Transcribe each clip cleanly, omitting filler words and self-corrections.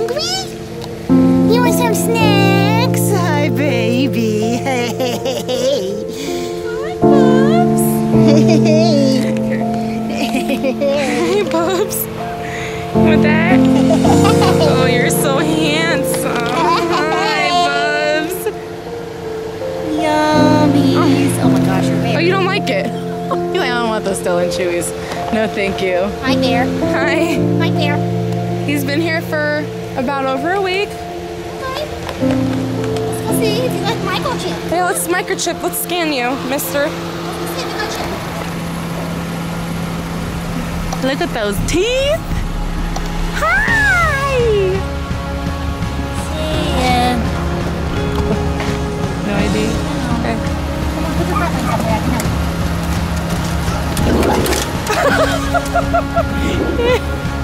hungry? You want some snacks? Hi, baby. Hey. Hi, Bubs. Hey, Bubs. With that? Oh, you're so handsome. Hi, Bubs. Yummies. Oh my gosh, you're very... Oh, you don't like it? You're like, I don't want those still and chewies. No, thank you. Hi, Bear. Hi. Hi, Bear. He's been here for about over a week. Okay. Let's go see if you like microchip. Hey, let's microchip. Let's scan you, mister. Let's see if you got chip. Look at those teeth. Hi. See ya. No ID? Okay. Come on, put your front legs up there. I can help you.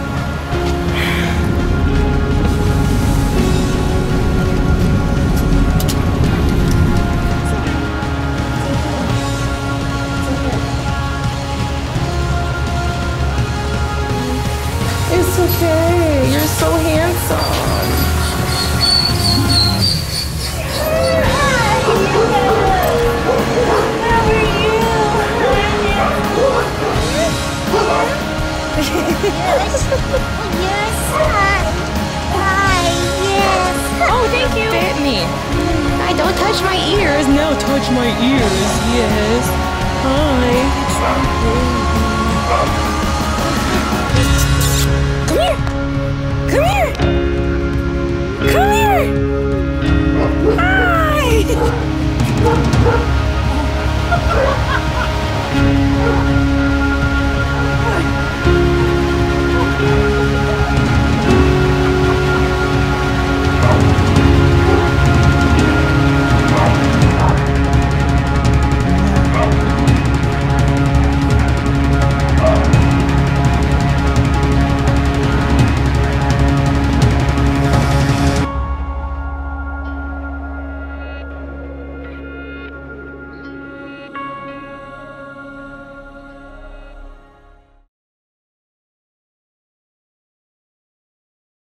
It's okay. You're so handsome. Yes. Hi. Yes. Oh, thank you. Bit me. I don't touch my ears. No, touch my ears. Yes. Hi.